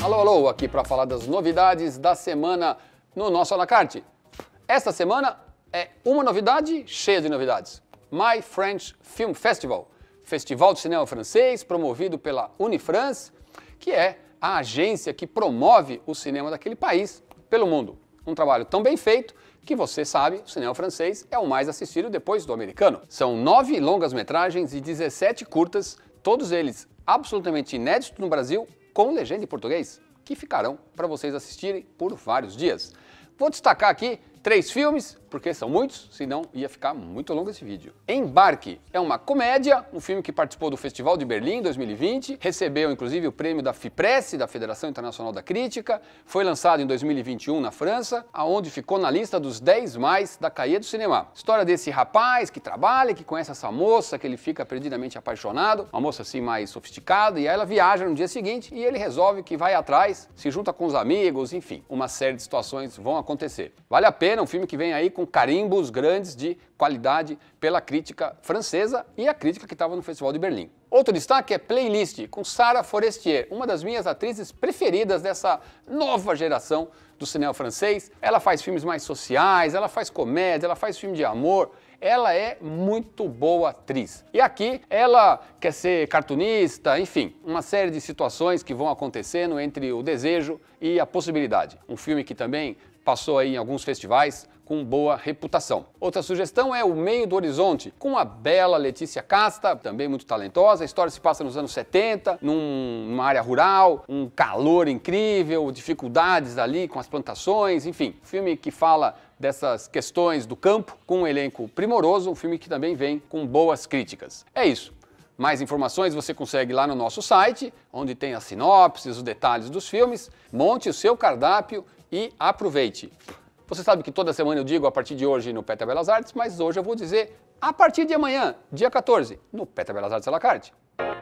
Alô, alô, aqui para falar das novidades da semana no nosso à la carte. Esta semana é uma novidade cheia de novidades. My French Film Festival, festival de cinema francês promovido pela Unifrance, que é a agência que promove o cinema daquele país pelo mundo. Um trabalho tão bem feito que você sabe, o cinema francês é o mais assistido depois do americano. São 9 longas-metragens e 17 curtas, todos eles absolutamente inéditos no Brasil, com legenda em português, que ficarão para vocês assistirem por vários dias. Vou destacar aqui 3 filmes, porque são muitos, senão ia ficar muito longo esse vídeo. Embarque é uma comédia, um filme que participou do Festival de Berlim 2020, recebeu inclusive o prêmio da FIPRESS, da Federação Internacional da Crítica, foi lançado em 2021 na França, aonde ficou na lista dos 10 mais da Cahiers du Cinéma. História desse rapaz que trabalha, que conhece essa moça, que ele fica perdidamente apaixonado, uma moça assim mais sofisticada, e aí ela viaja no dia seguinte e ele resolve que vai atrás, se junta com os amigos, enfim, uma série de situações vão acontecer. Vale a pena, um filme que vem aí com carimbos grandes de qualidade pela crítica francesa e a crítica que estava no Festival de Berlim. Outro destaque é Playlist, com Sarah Forestier, uma das minhas atrizes preferidas dessa nova geração do cinema francês. Ela faz filmes mais sociais, ela faz comédia, ela faz filme de amor. Ela é muito boa atriz. E aqui ela quer ser cartunista, enfim, uma série de situações que vão acontecendo entre o desejo e a possibilidade. Um filme que também passou aí em alguns festivais com boa reputação. Outra sugestão é O Meio do Horizonte, com a bela Letícia Casta, também muito talentosa. A história se passa nos anos 70, numa área rural, um calor incrível, dificuldades ali com as plantações, enfim. Filme que fala dessas questões do campo, com um elenco primoroso, um filme que também vem com boas críticas. É isso. Mais informações você consegue lá no nosso site, onde tem as sinopses, os detalhes dos filmes. Monte o seu cardápio e aproveite. Você sabe que toda semana eu digo a partir de hoje no Petra Belas Artes, mas hoje eu vou dizer a partir de amanhã, dia 14, no Petra Belas Artes à la carte.